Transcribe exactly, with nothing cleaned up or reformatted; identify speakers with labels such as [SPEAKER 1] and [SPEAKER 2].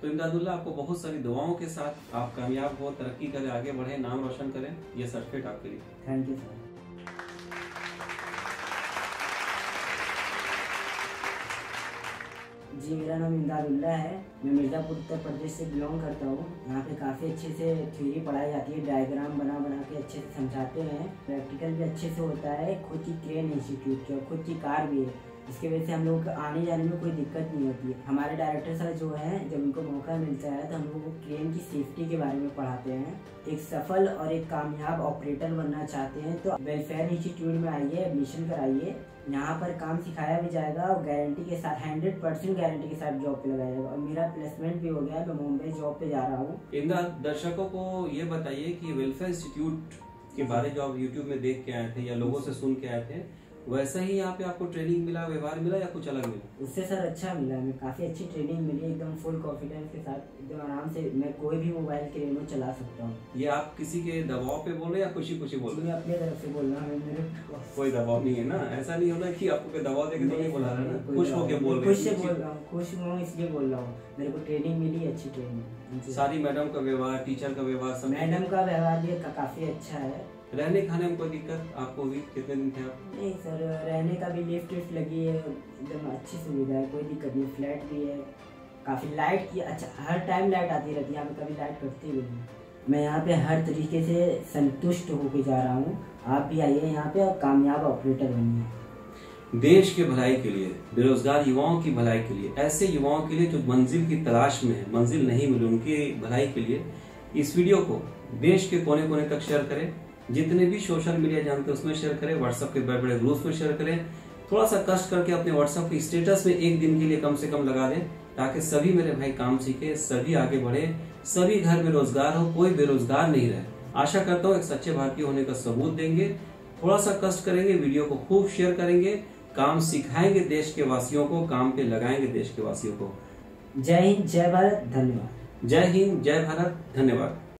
[SPEAKER 1] तो इमदादुल्ला, आपको बहुत सारी दुआओं के साथ आप कामयाब हो, तरक्की करें, आगे बढ़े, नाम रोशन करें। ये सर्टिफिकेट आपके लिए।
[SPEAKER 2] Thank you sir. जी, मेरा नाम इमदादुल्ला है। मैं मिर्ज़ापुर उत्तर प्रदेश से बिलोंग करता हूँ। यहाँ पे काफ़ी अच्छे से थ्योरी पढ़ाई जाती है, डायग्राम बना बना के अच्छे से समझाते हैं। प्रैक्टिकल भी अच्छे से होता है। खुद की क्रेन इंस्टीट्यूट की और खुद की कार भी है, इसकी वजह से हम लोग आने जाने में कोई दिक्कत नहीं होती है। हमारे डायरेक्टर सर जो हैं, जब उनको मौका मिलता है तो हम लोग को क्रेन की सेफ्टी के बारे में पढ़ाते हैं। एक सफल और एक कामयाब ऑपरेटर बनना चाहते हैं तो वेलफेयर इंस्टीट्यूट में आइए, एडमिशन कराइए। यहाँ पर काम सिखाया भी जाएगा और गारंटी के साथ, हंड्रेड परसेंट गारंटी के साथ जॉब पे लगाया जाएगा। और मेरा प्लेसमेंट भी हो गया है, मैं मुंबई जॉब पे जा रहा हूँ।
[SPEAKER 1] इमदाद, दर्शकों को ये बताइए कि वेलफेयर इंस्टीट्यूट के बारे जो आप यूट्यूब में देख के आए थे या लोगों से सुन के आए थे, वैसा ही यहाँ पे आपको ट्रेनिंग मिला, व्यवहार मिला या कुछ अलग मिला?
[SPEAKER 2] उससे सर अच्छा मिला, हमें काफ़ी अच्छी ट्रेनिंग मिली, एकदम फुल कॉन्फिडेंस के साथ, एकदम आराम से मैं कोई भी मोबाइल के रिमोट चला सकता हूँ।
[SPEAKER 1] ये आप किसी के दबाव पे बोल रहे हैं या खुशी खुशी बोल रहे हैं?
[SPEAKER 2] मैं अपने तरफ से बोल रहा हूँ, मेरे
[SPEAKER 1] कोई दबाव नहीं है ना? ऐसा नहीं होना कि आपको कोई दबाव देके तो नहीं बुला रहा है ना? खुश होके बोल रहे हैं?
[SPEAKER 2] खुश से बोल रहा हूँ, खुश हूँ इसलिए बोल रहा हूँ। मेरे को ट्रेनिंग मिली, अच्छी ट्रेनिंग।
[SPEAKER 1] सारी मैडम का व्यवहार, टीचर का व्यवहार, सब
[SPEAKER 2] मैडम का व्यवहार भी काफ़ी अच्छा है।
[SPEAKER 1] रहने खाने में कोई दिक्कत आपको हुई? कितने दिन थे आप?
[SPEAKER 2] नहीं सर, रहने का भी लिफ्ट विफ्ट लगी है, एकदम अच्छी सुविधा है, कोई दिक्कत नहीं। फ्लैट भी है, काफ़ी लाइट की, अच्छा हर टाइम लाइट आती रहती है यहाँ पे, कभी लाइट कटती भी नहीं। मैं यहाँ पे हर तरीके से संतुष्ट होकर जा रहा हूँ। आप भी आइए यहाँ पे और कामयाब ऑपरेटर बनिए।
[SPEAKER 1] देश के भलाई के लिए, बेरोजगार युवाओं की भलाई के लिए, ऐसे युवाओं के लिए जो मंजिल की तलाश में है, मंजिल नहीं मिली, उनकी भलाई के लिए इस वीडियो को देश के कोने कोने तक शेयर करें। जितने भी सोशल मीडिया जानते हैं उसमें शेयर करें, व्हाट्सएप के बड़े बड़े ग्रुप्स में शेयर करें। थोड़ा सा कष्ट करके अपने व्हाट्सएप के स्टेटस में एक दिन के लिए कम से कम लगा दें, ताकि सभी मेरे भाई काम सीखे, सभी आगे बढ़े, सभी घर में रोजगार हो, कोई बेरोजगार नहीं रहे। आशा करता हूँ एक सच्चे भारतीय होने का सबूत देंगे। थोड़ा सा कष्ट करेंगे, वीडियो को खूब शेयर करेंगे, काम सिखाएंगे देश के वासियों को, काम पे लगाएंगे देश के वासियों को।
[SPEAKER 2] जय हिंद, जय भारत, धन्यवाद।
[SPEAKER 1] जय हिंद, जय भारत, धन्यवाद।